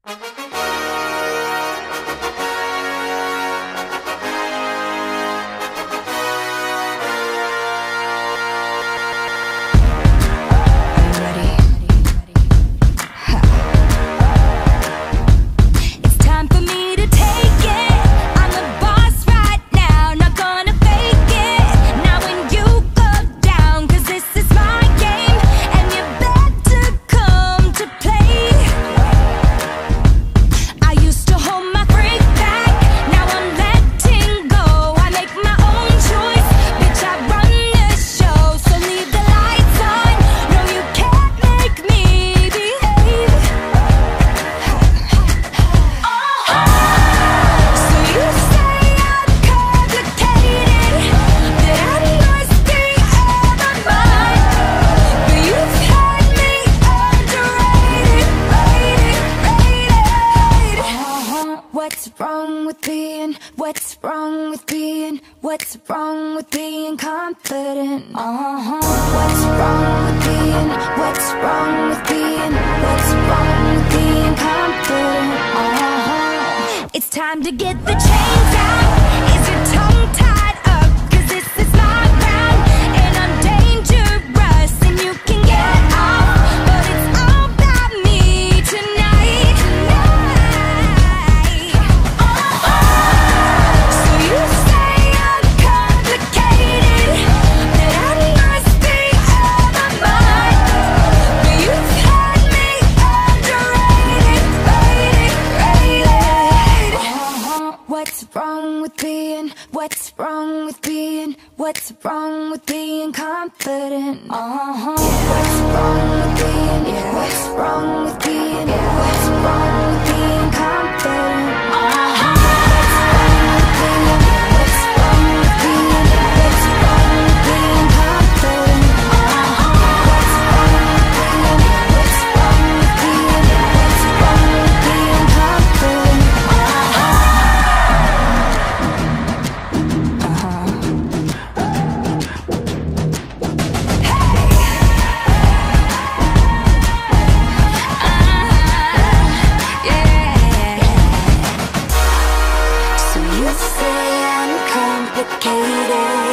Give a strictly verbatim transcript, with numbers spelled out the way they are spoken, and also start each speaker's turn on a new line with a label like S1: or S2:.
S1: What's wrong with being, what's wrong with being, what's wrong with being confident? Uh-huh. What's wrong with being, what's wrong with being, what's wrong with being confident? Uh-huh. It's time to get the chains out. Is your tongue tied up? 'Cause this is my ground, and I'm dangerous, and you can get off, but it's all about me tonight. Tonight. Uh-huh. So you say I'm complicated, that I must be out of my mind, but you've had me underrated, rated, rated. Uh-huh. What's wrong with being, what's wrong with being, what's wrong with being confident? Uh-huh. What's wrong with being, what's wrong with being, what's wrong with being confident? Uh-huh. What's wrong with being, what's wrong with being confident? Uh-huh. What's wrong with being, what's wrong with being, what's wrong with being confident? Uh-huh. So you say I'm complicated,